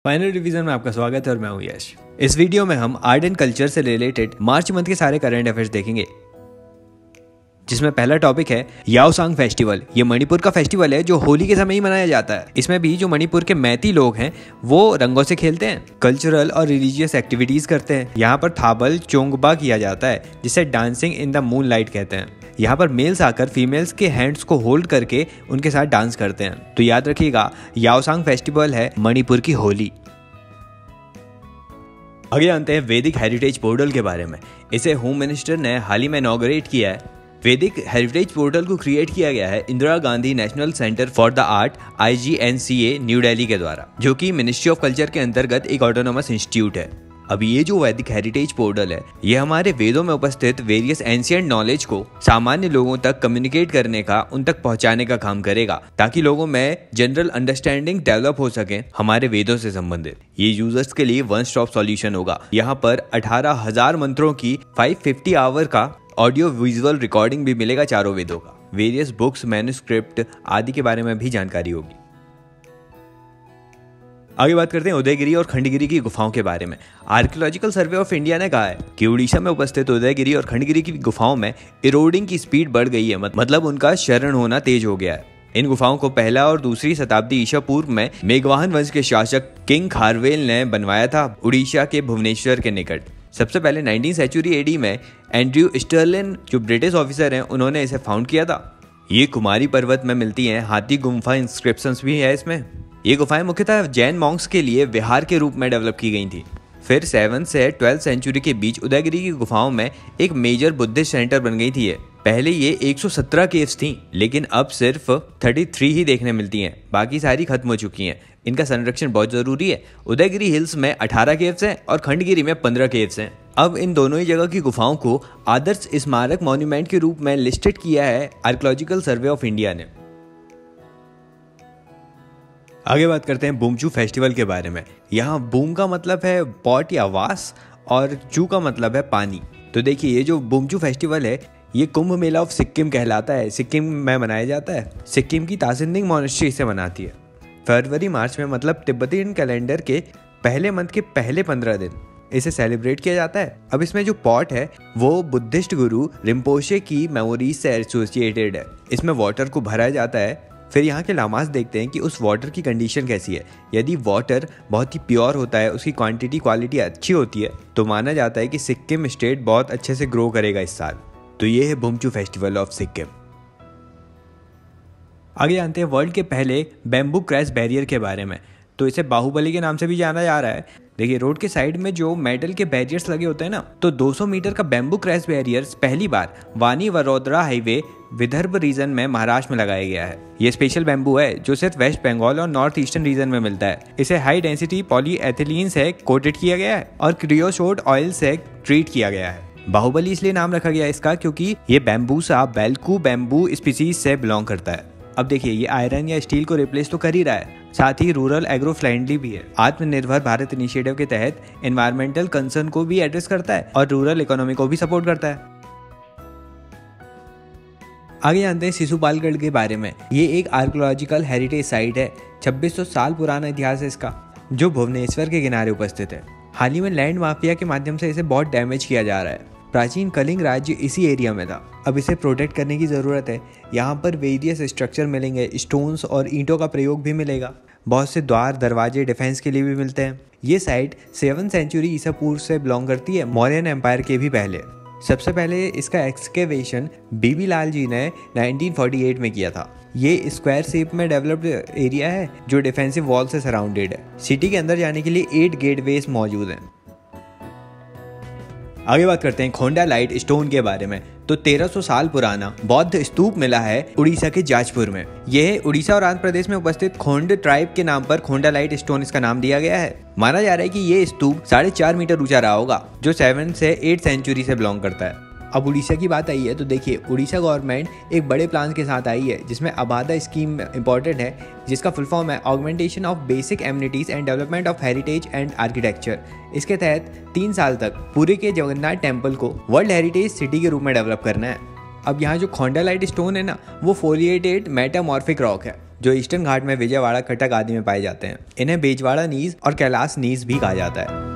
Final revision में आपका स्वागत है और मैं हूं यश। इस वीडियो में हम आर्ट एंड कल्चर से रिलेटेड मार्च मंथ के सारे करंट अफेयर्स देखेंगे, जिसमें पहला टॉपिक है याओसांग फेस्टिवल। ये मणिपुर का फेस्टिवल है जो होली के समय ही मनाया जाता है। इसमें भी जो मणिपुर के मैती लोग हैं वो रंगों से खेलते हैं, कल्चरल और रिलीजियस एक्टिविटीज करते हैं। यहाँ पर थाबल चोंगबा किया जाता है, जिसे dancing in the moonlight कहते हैं। यहाँ पर मेल्स आकर फीमेल्स के हैंड्स को होल्ड करके उनके साथ डांस करते हैं। तो याद रखिएगा, याओसांग फेस्टिवल है मणिपुर की होली। आगे जानते हैं वैदिक हेरिटेज पोर्टल के बारे में। इसे होम मिनिस्टर ने हाल ही में इनॉग्रेट किया है। वैदिक हेरिटेज पोर्टल को क्रिएट किया गया है Indira Gandhi National Centre for the Art IGNCA New Delhi के द्वारा, जो कि मिनिस्ट्री ऑफ कल्चर के अंतर्गत एक ऑटोनोमस इंस्टीट्यूट है। अब ये जो वैदिक हेरिटेज पोर्टल है, ये हमारे वेदों में उपस्थित वेरियस एंशिएंट नॉलेज को सामान्य लोगों तक कम्युनिकेट करने का, उन तक पहुंचाने का काम करेगा, ताकि लोगों में जनरल अंडरस्टैंडिंग डेवलप हो सके हमारे वेदों से संबंधित। ये यूजर्स के लिए वन स्टॉप सॉल्यूशन होगा। यहाँ पर 18,000 मंत्रों की 550 आवर का ऑडियो विजुअल रिकॉर्डिंग भी मिलेगा चारों वेदों का। वेरियस बुक्स, मैन्युस्क्रिप्ट आदि के बारे में भी जानकारी होगी। आगे बात करते हैं उदयगिरी और खंडगिरी की गुफाओं के बारे में। आर्कियोलॉजिकल सर्वे ऑफ इंडिया ने कहा है कि उड़ीसा में उपस्थित उदयगिरी और खंडगिरी की गुफाओं में इरोडिंग की स्पीड बढ़ गई है, मतलब उनका शरण होना तेज हो गया है। इन गुफाओं को पहला और दूसरी शताब्दी ईसा पूर्व में मेघवाहन वंश के शासक किंग खारवेल ने बनवाया था, उड़ीसा के भुवनेश्वर के निकट। सबसे पहले 19वीं सेंचुरी AD में एंड्रयू स्टर्लिन जो ब्रिटिश ऑफिसर हैं, उन्होंने इसे फाउंड किया था। ये कुमारी पर्वत में मिलती हैं। हाथी गुम्फा इंस्क्रिप्शंस भी है इसमें। ये गुफाएं मुख्यतः जैन मॉन्क्स के लिए विहार के रूप में डेवलप की गई थी। फिर 7वीं से 12वीं सेंचुरी के बीच उदयगिरी की गुफाओं में एक मेजर बुद्धिस्ट सेंटर बन गई थी। पहले ये 117 केव्स थी, लेकिन अब सिर्फ 33 ही देखने मिलती हैं, बाकी सारी खत्म हो चुकी हैं। इनका संरक्षण बहुत जरूरी है। उदयगिरी हिल्स में 18 केव्स हैं और खंडगिरी में 15 केव्स हैं। अब इन दोनों ही जगह की गुफाओं को आदर्श स्मारक मॉन्यूमेंट के रूप में लिस्टेड किया है आर्कियोलॉजिकल सर्वे ऑफ इंडिया ने। आगे बात करते हैं बुमचू फेस्टिवल के बारे में। यहाँ बूम का मतलब है पॉट या वास और चू का मतलब है पानी। तो देखिए, ये जो बुमचू फेस्टिवल है ये कुंभ मेला ऑफ सिक्किम कहलाता है। सिक्किम में मनाया जाता है। सिक्किम की तासिंदिंग मॉनेस्ट्री इसे मनाती है। फरवरी मार्च में, मतलब तिब्बतियन कैलेंडर के पहले मंथ के पहले 15 दिन इसे सेलिब्रेट किया जाता है। अब इसमें जो पॉट है वो बुद्धिस्ट गुरु रिम्पोचे की मेमोरीज से एसोसिएटेड है। इसमें वाटर को भरा जाता है। फिर यहाँ के लामास देखते हैं कि उस वाटर की कंडीशन कैसी है। यदि वाटर बहुत ही प्योर होता है, उसकी क्वांटिटी क्वालिटी अच्छी होती है, तो माना जाता है कि सिक्किम स्टेट बहुत अच्छे से ग्रो करेगा इस साल। तो ये है बुमचू फेस्टिवल ऑफ सिक्किम। आगे जानते हैं वर्ल्ड के पहले बैम्बू क्रैश बैरियर के बारे में। तो इसे बाहुबली के नाम से भी जाना जा रहा है। देखिए, रोड के साइड में जो मेटल के बैरियर्स लगे होते हैं ना, तो 200 मीटर का बैम्बू क्रैश बैरियर्स पहली बार वानी वडोदरा हाईवे विदर्भ रीजन में महाराष्ट्र में लगाया गया है। ये स्पेशल बैम्बू है जो सिर्फ वेस्ट बंगाल और नॉर्थ ईस्टर्न रीजन में मिलता है। इसे हाई डेंसिटी पॉलीएथिलीन से कोटेड किया गया है और क्रियोसोट ऑयल से ट्रीट किया गया है। बाहुबली इसलिए नाम रखा गया इसका क्योंकि ये बैम्बूसा बेल्कू बैम्बू स्पीसीज से बिलोंग करता है। अब देखिए, ये आयरन या स्टील को रिप्लेस तो कर ही रहा है, साथ ही रूरल एग्रो फ्रेंडली भी है। आत्मनिर्भर भारत इनिशिएटिव के तहत एनवायरमेंटल कंसर्न को भी एड्रेस करता है और रूरल इकोनॉमी को भी सपोर्ट करता है। आगे जानते हैं शिशुपालगढ़ के बारे में। ये एक आर्कियोलॉजिकल हेरिटेज साइट है। 2600 साल पुराना इतिहास है इसका, जो भुवनेश्वर के किनारे उपस्थित है। हाल ही में लैंड माफिया के माध्यम से इसे बहुत डैमेज किया जा रहा है। प्राचीन कलिंग राज्य इसी एरिया में था। अब इसे प्रोटेक्ट करने की ज़रूरत है। यहाँ पर वेरियस स्ट्रक्चर मिलेंगे, स्टोन्स और ईंटों का प्रयोग भी मिलेगा। बहुत से द्वार, दरवाजे डिफेंस के लिए भी मिलते हैं। ये साइट 7वीं सेंचुरी ईसा पूर्व से बिलोंग करती है, मौर्यन एम्पायर के भी पहले। सबसे पहले इसका एक्सकेवेशन बीबी लाल जी ने 1948 में किया था। ये स्क्वायर शेप में डेवलप्ड एरिया है जो डिफेंसिव वॉल से सराउंडेड है। सिटी के अंदर जाने के लिए 8 गेटवेज मौजूद हैं। आगे बात करते हैं खोंडा लाइट स्टोन के बारे में। तो 1300 साल पुराना बौद्ध स्तूप मिला है उड़ीसा के जाजपुर में। यह उड़ीसा और आंध्र प्रदेश में उपस्थित खोंड ट्राइब के नाम पर खोंडा लाइट स्टोन इसका नाम दिया गया है। माना जा रहा है कि ये स्तूप 4.5 मीटर ऊंचा रहा होगा, जो 7 से 8 सेंचुरी से बिलोंग करता है। अब उड़ीसा की बात आई है तो देखिए, उड़ीसा गवर्नमेंट एक बड़े प्लान के साथ आई है, जिसमें आबादा स्कीम इंपॉर्टेंट है, जिसका फुल फॉर्म है augmentation of basic amenities and development of heritage and architecture. इसके तहत 3 साल तक पुरी के जगन्नाथ टेम्पल को वर्ल्ड हेरिटेज सिटी के रूप में डेवलप करना है। अब यहाँ जो खोंडा लाइट स्टोन है ना, वो फोलिएटेड मेटामॉर्फिक रॉक है, जो ईस्टर्न घाट में विजयवाड़ा, कटक आदि में पाए जाते हैं। इन्हें बेजवाड़ा नीज और कैलाश नीज भी कहा जाता है।